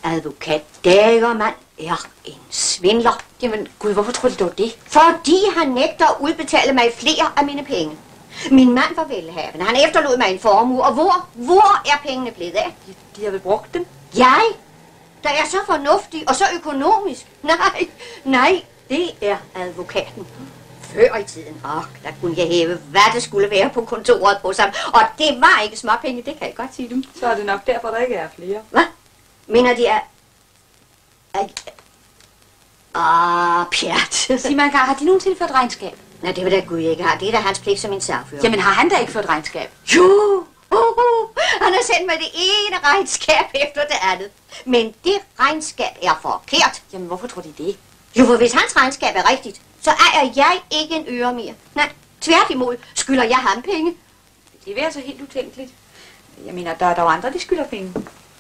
advokat Dagermann er en svindler. Jamen, Gud, hvorfor tror du dog det? Fordi han nægter at udbetale mig flere af mine penge. Min mand var velhavende. Han efterlod mig en formue. Og hvor er pengene blevet af? De har vel brugt dem? Jeg? Der er så fornuftig og så økonomisk. Nej, det er advokaten. Før i tiden, der kunne jeg hæve, hvad det skulle være på kontoret på sig. Og det var ikke småpenge, det kan jeg godt sige dem. Så er det nok derfor, der ikke er flere. Hvad? Mener de er... pjat. Sig mig engang, har de nogensinde ført regnskab? Nej, det vil da Gud ikke have. Det er da hans pligt som en sagfører. Jamen, har han da ikke ført regnskab? Jo! Han har sendt mig det ene regnskab efter det andet. Men det regnskab er forkert. Jamen, hvorfor tror de det? Jo, for hvis hans regnskab er rigtigt, så ejer jeg ikke en øre mere. Nej, tværtimod skylder jeg ham penge. Det er altså helt utænkeligt. Jeg mener, der er jo andre, de skylder penge.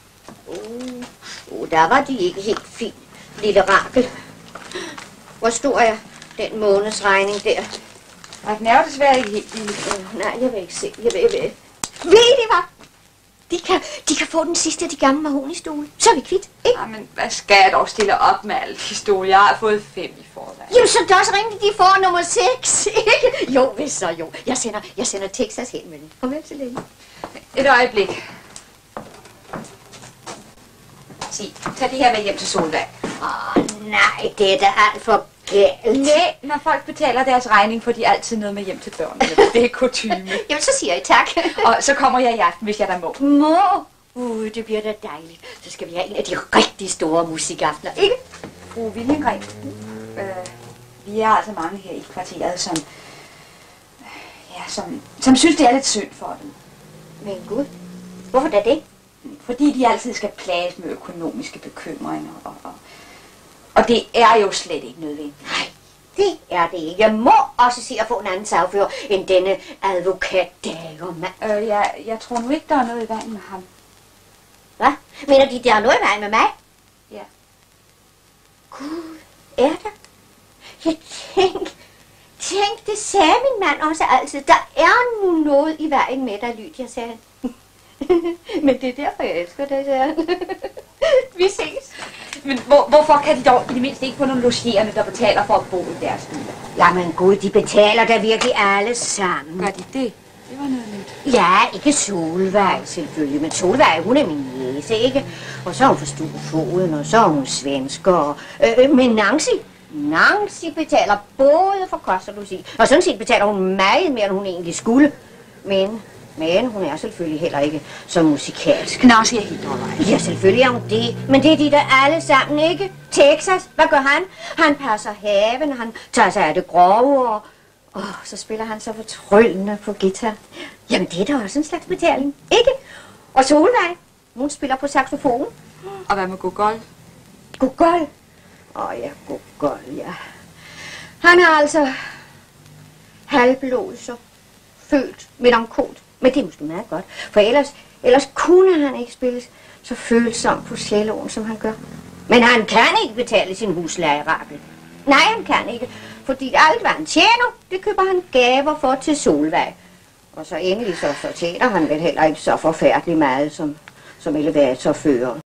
Der var de ikke helt fint, lille Rakel. Hvor stor er den månedsregning der? Og den er jo desværre ikke helt lille. Nej, jeg vil ikke se. Ved I hvad? De kan få den sidste af de gamle mahogni-stole. Så er vi kvitt, ikke? Men hvad skal jeg dog stille op med alle de stole? Jeg har fået 5 i forvejen. Jo, så er det også rigtigt, de får nummer 6, ikke? Jo, hvis så jo. Jeg sender Texas hen med det. Farvel så længe. Et øjeblik. Sig, tag det her med hjem til Solvej. Nej, det er da alt for galt. Nej, når folk betaler deres regning, får de altid noget med hjem til børnene. Det er kutyme. Jamen, så siger jeg tak. Og så kommer jeg i aften, hvis jeg der må. Det bliver da dejligt. Så skal vi have en af de rigtig store musikaftener, ikke? Fru Viljengren, vi er altså mange her i kvarteret, som synes, det er lidt synd for dem. Men Gud, hvorfor da det? Fordi de altid skal plages med økonomiske bekymringer. Og det er jo slet ikke nødvendigt. Nej, det er det ikke. Jeg må også se at få en anden sagfører end denne advokat Dagermann. Jeg tror nu ikke, der er noget i vejen med ham. Hvad? Mener de, der er noget i vejen med mig? Ja. Gud, er der? Jeg tænk, det sagde min mand også altid. Der er nu noget i vejen med dig, Lydia, sagde han. Men det er derfor, jeg elsker dig, sagde han. Vi ses. Men hvorfor kan de dog i det mindste ikke få nogle logerende, der betaler for at bo i deres biler? Jamen Gud, de betaler da virkelig alle sammen. Gør de det? Det var noget nyt. Ja, ikke Solvej selvfølgelig, men Solvej, hun er min jæse, ikke? Og så er hun forstuet foden, og så er hun svensker. Men Nancy betaler både for kost og logi. Og sådan set betaler hun meget mere, end hun egentlig skulle. Men hun er selvfølgelig heller ikke så musikalsk. Nancy er helt overvej. Ja, selvfølgelig er hun det. Men det er de der alle sammen, ikke? Texas, hvad gør han? Han passer haven, han tager sig af det grove, og så spiller han så fortryllende på guitar. Jamen, det er da også en slags betaling, ikke? Og Solvej, hun spiller på saxofon. Og hvad med Gogol? Gogol? Ja, Gogol, ja. Han er altså halvblod, så følt melankolt. Men det er måske meget godt, for ellers kunne han ikke spille så følsomt på celloen, som han gør. Men han kan ikke betale sin husleje, Rakel. Nej, han kan ikke, fordi alt, hvad han tjener, det køber han gaver for til Solvej. Og så endelig så tjener han vel heller ikke så forfærdeligt meget som elevatorfører.